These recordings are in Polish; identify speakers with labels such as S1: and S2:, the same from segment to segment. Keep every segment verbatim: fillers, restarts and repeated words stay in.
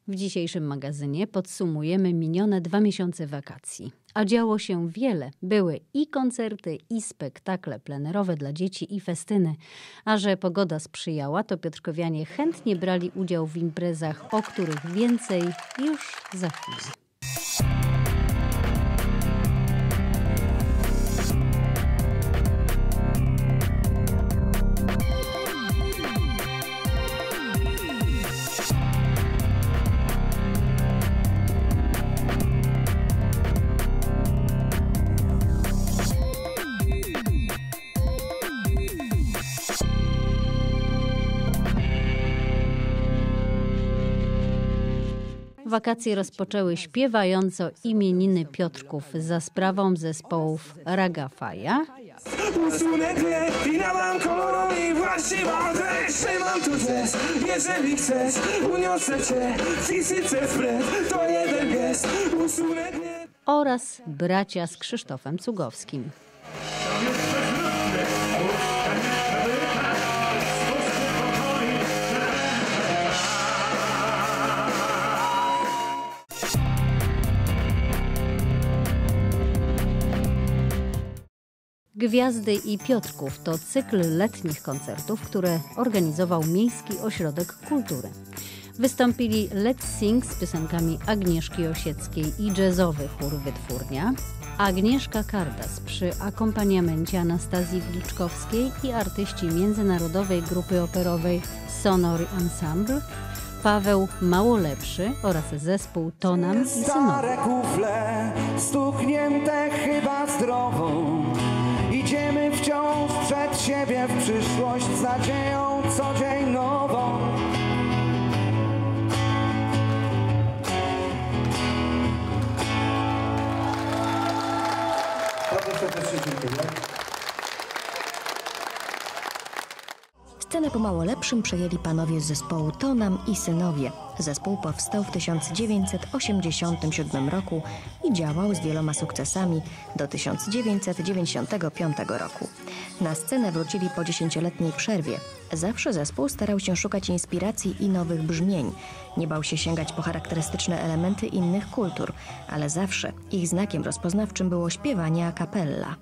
S1: W dzisiejszym magazynie podsumujemy minione dwa miesiące wakacji. A działo się wiele. Były i koncerty, i spektakle plenerowe dla dzieci, i festyny. A że pogoda sprzyjała, to piotrkowianie chętnie brali udział w imprezach, o których więcej już za chwilę. Wakacje rozpoczęły śpiewająco imieniny Piotrków za sprawą zespołów Raga Faja,
S2: Usunek nie i nadam koloru i właściwą treść. Mam tu dres, jeżeli chcesz, uniosę cię, fizyce wbrew, to jeden gest. Usunek nie
S1: oraz bracia z Krzysztofem Cugowskim. Gwiazdy i Piotrków to cykl letnich koncertów, które organizował Miejski Ośrodek Kultury. Wystąpili Let's Sing z piosenkami Agnieszki Osieckiej i jazzowy chór Wytwórnia, Agnieszka Kardas przy akompaniamencie Anastazji Gliczkowskiej i artyści międzynarodowej grupy operowej Sonory Ensemble, Paweł Małolepszy oraz zespół Tonam i Synowie.
S2: stare kufle, stuknięte chyba zdrową. Idziemy wciąż przed siebie w przyszłość z nadzieją co dzień nową. Bardzo serdecznie dziękuję.
S3: Scenę po Małolepszym przejęli panowie z zespołu Tonam i Synowie. Zespół powstał w tysiąc dziewięćset osiemdziesiątym siódmym roku i działał z wieloma sukcesami do tysiąc dziewięćset dziewięćdziesiątego piątego roku. Na scenę wrócili po dziesięcioletniej przerwie. Zawsze zespół starał się szukać inspiracji i nowych brzmień. Nie bał się sięgać po charakterystyczne elementy innych kultur, ale zawsze ich znakiem rozpoznawczym było śpiewanie a cappella.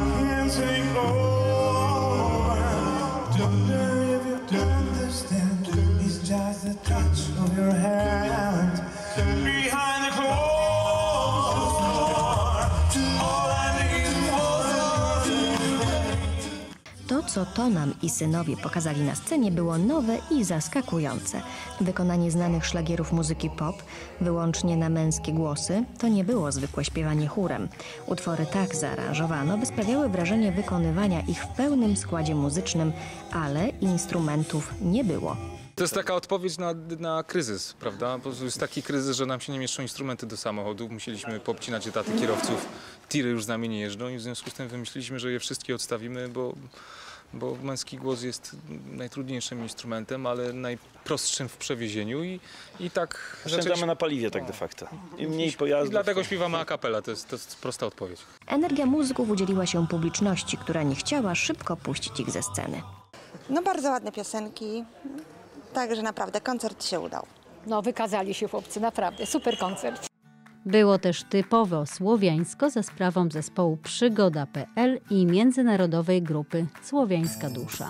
S3: To, co Tonam i Synowie pokazali na scenie, było nowe i zaskakujące. Wykonanie znanych szlagierów muzyki pop, wyłącznie na męskie głosy, to nie było zwykłe śpiewanie chórem. Utwory tak zaaranżowano, by sprawiały wrażenie wykonywania ich w pełnym składzie muzycznym, ale instrumentów nie było.
S4: To jest taka odpowiedź na, na kryzys, prawda? Po prostu jest taki kryzys, że nam się nie mieszczą instrumenty do samochodu. Musieliśmy poobcinać etaty kierowców. Tiry już z nami nie jeżdżą i w związku z tym wymyśliliśmy, że je wszystkie odstawimy, bo, bo męski głos jest najtrudniejszym instrumentem, ale najprostszym w przewiezieniu i, i tak...
S5: Oszczędzamy na paliwie tak de facto. Im mniej pojazdów.
S4: I dlatego śpiewamy a cappella, to jest, to jest prosta odpowiedź.
S3: Energia muzyków udzieliła się publiczności, która nie chciała szybko puścić ich ze sceny.
S6: No bardzo ładne piosenki, także naprawdę koncert się udał.
S7: No wykazali się chłopcy, naprawdę, super koncert.
S1: Było też typowo słowiańsko za sprawą zespołu Przygoda kropka pe el i międzynarodowej grupy Słowiańska Dusza.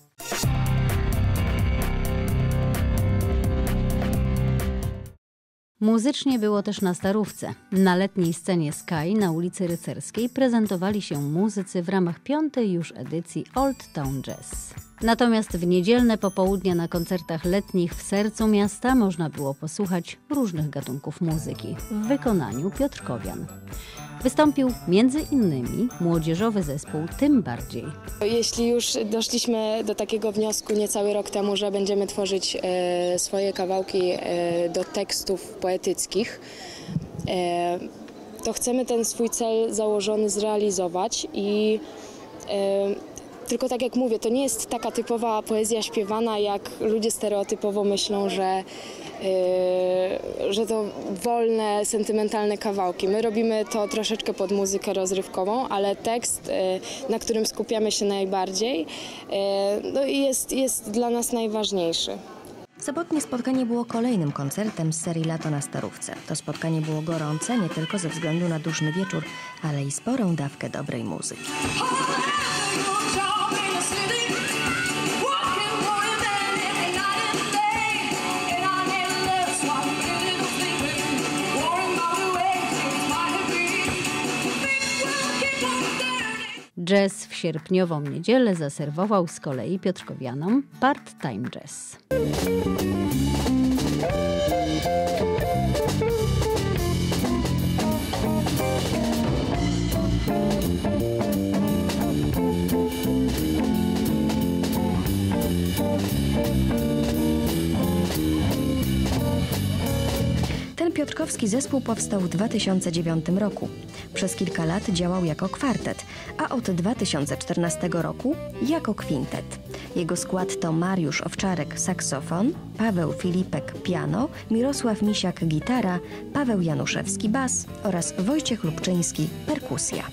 S1: Muzycznie było też na Starówce. Na letniej scenie Sky na ulicy Rycerskiej prezentowali się muzycy w ramach piątej już edycji Old Town Jazz. Natomiast w niedzielne popołudnia na koncertach letnich w sercu miasta można było posłuchać różnych gatunków muzyki w wykonaniu piotrkowian. Wystąpił między innymi młodzieżowy zespół Tym Bardziej.
S8: Jeśli już doszliśmy do takiego wniosku niecały rok temu, że będziemy tworzyć e, swoje kawałki e, do tekstów poetyckich, e, to chcemy ten swój cel założony zrealizować i e, tylko tak jak mówię, to nie jest taka typowa poezja śpiewana, jak ludzie stereotypowo myślą, że, yy, że to wolne, sentymentalne kawałki. My robimy to troszeczkę pod muzykę rozrywkową, ale tekst, yy, na którym skupiamy się najbardziej, yy, no jest, jest dla nas najważniejszy.
S3: Sobotnie spotkanie było kolejnym koncertem z serii Lato na Starówce. To spotkanie było gorące nie tylko ze względu na duszny wieczór, ale i sporą dawkę dobrej muzyki.
S1: Jazz w sierpniową niedzielę zaserwował z kolei piotrkowianom part-time jazz.
S3: Ten piotrkowski zespół powstał w dwa tysiące dziewiątym roku. Przez kilka lat działał jako kwartet, a od dwa tysiące czternastego roku jako kwintet. Jego skład to Mariusz Owczarek saksofon, Paweł Filipek piano, Mirosław Misiak gitara, Paweł Januszewski bas oraz Wojciech Lubczyński perkusja.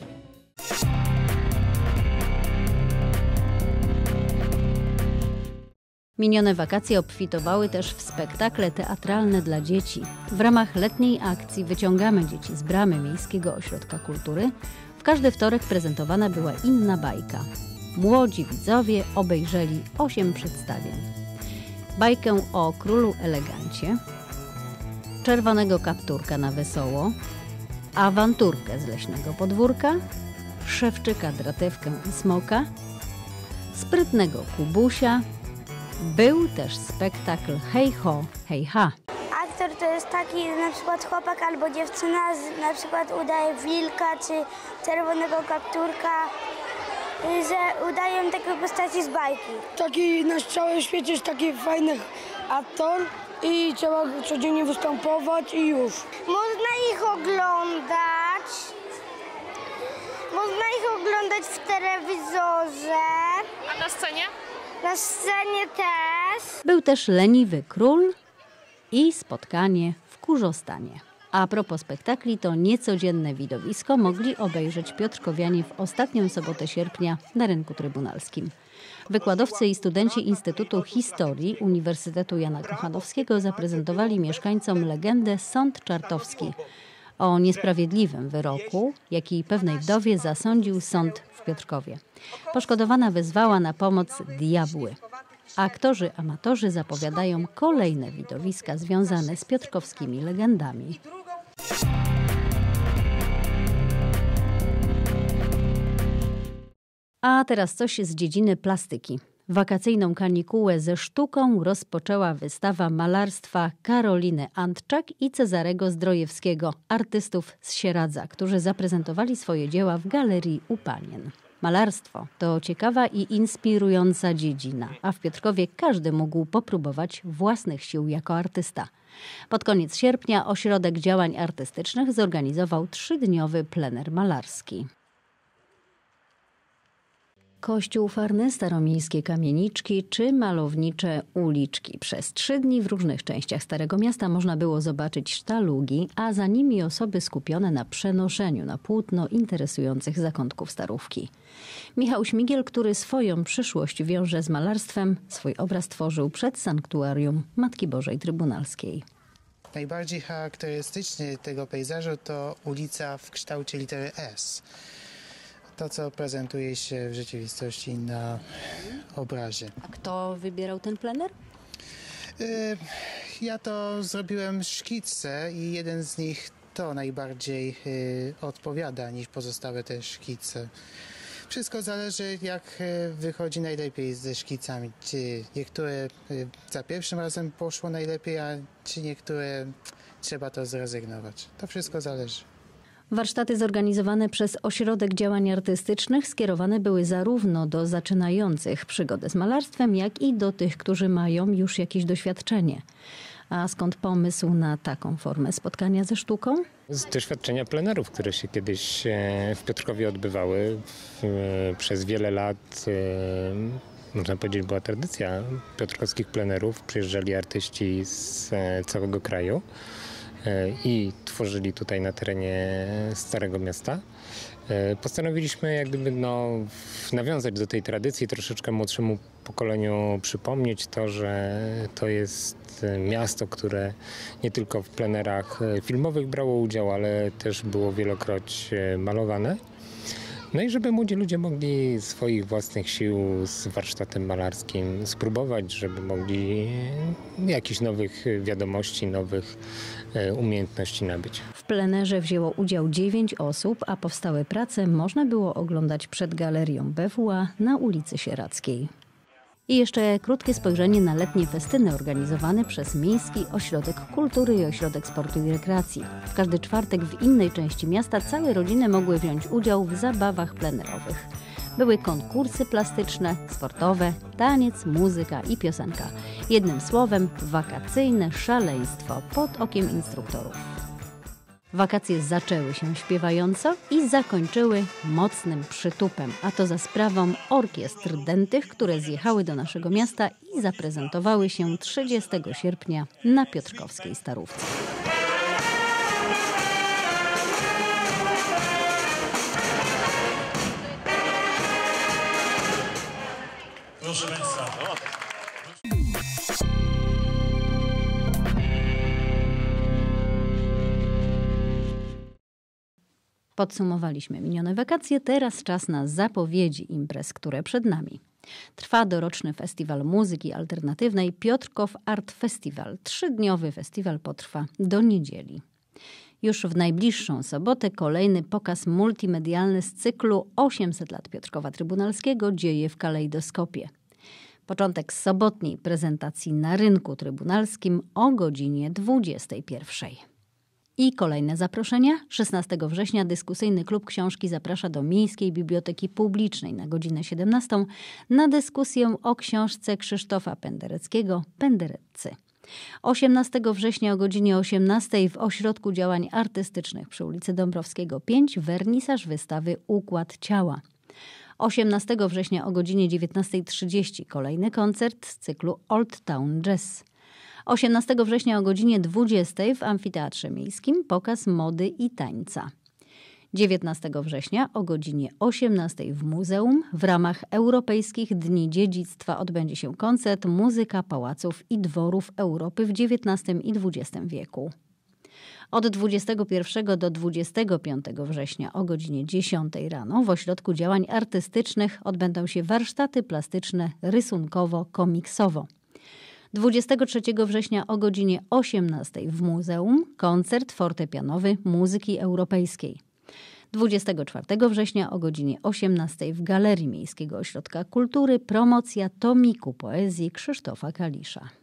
S1: Minione wakacje obfitowały też w spektakle teatralne dla dzieci. W ramach letniej akcji Wyciągamy dzieci z bramy Miejskiego Ośrodka Kultury w każdy wtorek prezentowana była inna bajka. Młodzi widzowie obejrzeli osiem przedstawień. Bajkę o królu elegancie, czerwonego kapturka na wesoło, awanturkę z leśnego podwórka, szewczyka, dratewkę i smoka, sprytnego Kubusia. Był też spektakl Hej ho, hej ha.
S9: Aktor to jest taki na przykład chłopak albo dziewczyna, z, na przykład udaje wilka czy czerwonego kapturka, że udają takie postaci z bajki.
S10: Taki na całym świecie jest taki fajny aktor i trzeba codziennie występować i już.
S9: Można ich oglądać, można ich oglądać w telewizorze.
S11: A na scenie?
S9: Na scenie też.
S1: Był też Leniwy Król i spotkanie w Kurzostanie. A propos spektakli, to niecodzienne widowisko mogli obejrzeć piotrkowianie w ostatnią sobotę sierpnia na Rynku Trybunalskim. Wykładowcy i studenci Instytutu Historii Uniwersytetu Jana Kochanowskiego zaprezentowali mieszkańcom legendę Sąd Czartowski o niesprawiedliwym wyroku, jaki pewnej wdowie zasądził sąd w Piotrkowie. Poszkodowana wezwała na pomoc diabły. Aktorzy amatorzy zapowiadają kolejne widowiska związane z piotrkowskimi legendami. A teraz coś z dziedziny plastyki. Wakacyjną kanikułę ze sztuką rozpoczęła wystawa malarstwa Karoliny Antczak i Cezarego Zdrojewskiego, artystów z Sieradza, którzy zaprezentowali swoje dzieła w Galerii u Panien. Malarstwo to ciekawa i inspirująca dziedzina, a w Piotrkowie każdy mógł popróbować własnych sił jako artysta. Pod koniec sierpnia Ośrodek Działań Artystycznych zorganizował trzydniowy plener malarski. Kościół farny, staromiejskie kamieniczki czy malownicze uliczki. Przez trzy dni w różnych częściach Starego Miasta można było zobaczyć sztalugi, a za nimi osoby skupione na przenoszeniu na płótno interesujących zakątków Starówki. Michał Śmigiel, który swoją przyszłość wiąże z malarstwem, swój obraz tworzył przed sanktuarium Matki Bożej Trybunalskiej.
S12: Najbardziej charakterystyczny tego pejzażu to ulica w kształcie litery S. To, co prezentuje się w rzeczywistości na obrazie.
S1: A kto wybierał ten plener?
S12: Ja to zrobiłem szkice i jeden z nich to najbardziej odpowiada niż pozostałe te szkice. Wszystko zależy, jak wychodzi najlepiej ze szkicami. Czy niektóre za pierwszym razem poszło najlepiej, a czy niektóre trzeba to zrezygnować. To wszystko zależy.
S1: Warsztaty zorganizowane przez Ośrodek Działań Artystycznych skierowane były zarówno do zaczynających przygodę z malarstwem, jak i do tych, którzy mają już jakieś doświadczenie. A skąd pomysł na taką formę spotkania ze sztuką?
S13: Z doświadczenia plenerów, które się kiedyś w Piotrkowie odbywały. Przez wiele lat, można powiedzieć, była tradycja piotrkowskich plenerów. Przyjeżdżali artyści z całego kraju i tworzyli tutaj na terenie Starego Miasta. Postanowiliśmy jak gdyby no, nawiązać do tej tradycji troszeczkę młodszemu pokoleniu przypomnieć to, że to jest miasto, które nie tylko w plenerach filmowych brało udział, ale też było wielokroć malowane. No i żeby młodzi ludzie mogli swoich własnych sił z warsztatem malarskim spróbować, żeby mogli jakichś nowych wiadomości, nowych umiejętności nabyć.
S1: W plenerze wzięło udział dziewięć osób, a powstałe prace można było oglądać przed galerią B W A na ulicy Sieradzkiej. I jeszcze krótkie spojrzenie na letnie festyny organizowane przez Miejski Ośrodek Kultury i Ośrodek Sportu i Rekreacji. W każdy czwartek w innej części miasta całe rodziny mogły wziąć udział w zabawach plenerowych. Były konkursy plastyczne, sportowe, taniec, muzyka i piosenka. Jednym słowem, wakacyjne szaleństwo pod okiem instruktorów. Wakacje zaczęły się śpiewająco i zakończyły mocnym przytupem, a to za sprawą orkiestr dętych, które zjechały do naszego miasta i zaprezentowały się trzydziestego sierpnia na Piotrkowskiej Starówce.
S11: Proszę Państwa.
S1: Podsumowaliśmy minione wakacje, teraz czas na zapowiedzi imprez, które przed nami. Trwa doroczny festiwal muzyki alternatywnej Piotrków Art Festival. Trzydniowy festiwal potrwa do niedzieli. Już w najbliższą sobotę kolejny pokaz multimedialny z cyklu osiemset lat Piotrkowa Trybunalskiego dzieje w kalejdoskopie. Początek sobotniej prezentacji na rynku trybunalskim o godzinie dwudziestej pierwszej. I kolejne zaproszenia. szesnastego września dyskusyjny klub książki zaprasza do Miejskiej Biblioteki Publicznej na godzinę siedemnastą na dyskusję o książce Krzysztofa Pendereckiego „Pendereccy”. osiemnastego września o godzinie osiemnastej w Ośrodku Działań Artystycznych przy ulicy Dąbrowskiego pięć wernisaż wystawy Układ Ciała. osiemnastego września o godzinie dziewiętnastej trzydzieści kolejny koncert z cyklu Old Town Jazz. osiemnastego września o godzinie dwudziestej w Amfiteatrze Miejskim pokaz mody i tańca. dziewiętnastego września o godzinie osiemnastej w muzeum w ramach Europejskich Dni Dziedzictwa odbędzie się koncert Muzyka pałaców i dworów Europy w dziewiętnastym i dwudziestym wieku. Od dwudziestego pierwszego do dwudziestego piątego września o godzinie dziesiątej rano w Ośrodku Działań Artystycznych odbędą się warsztaty plastyczne rysunkowo-komiksowo. dwudziestego trzeciego września o godzinie osiemnastej w muzeum koncert fortepianowy muzyki europejskiej. dwudziestego czwartego września o godzinie osiemnastej w Galerii Miejskiego Ośrodka Kultury promocja tomiku poezji Krzysztofa Kalisza.